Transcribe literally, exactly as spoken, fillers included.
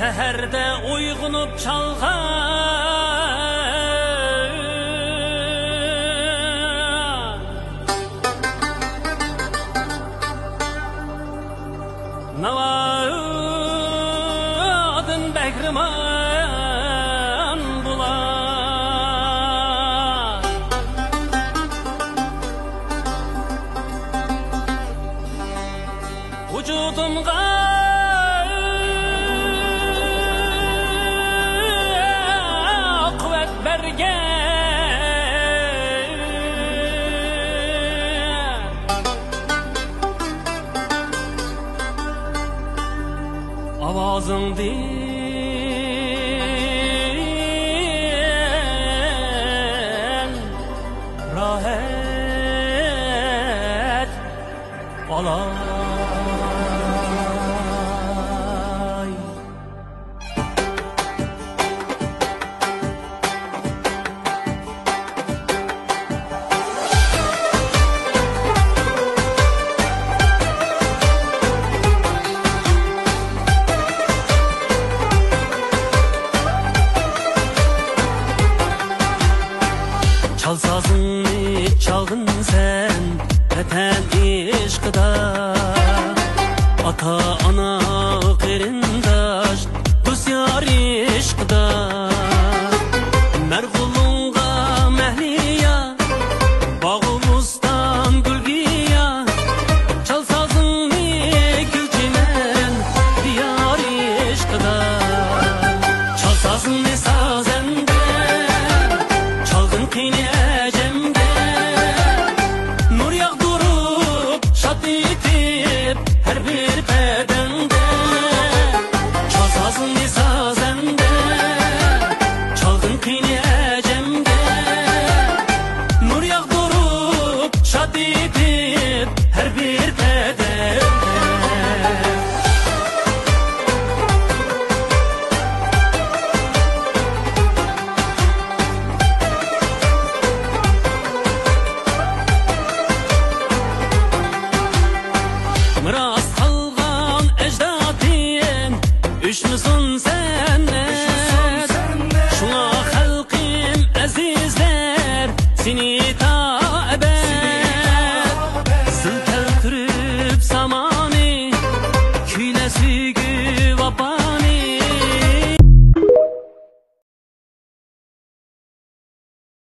Səhərdə uyğunub çalğan Navadın bəğriman bular Vücudumğa Avazın din rahat alay Çal sazını çaldın sen vətən işqıda Ata ana qerindaş dost yar işqıda Mərğulunğa məhliya bağımızdan gülgiya Çal sazını gülçinən diyar işqıda Çal sazını sazəndə çaldın kini əcəmdə Nur yağdırıb şad itib hər bir bədəndə Çal sazını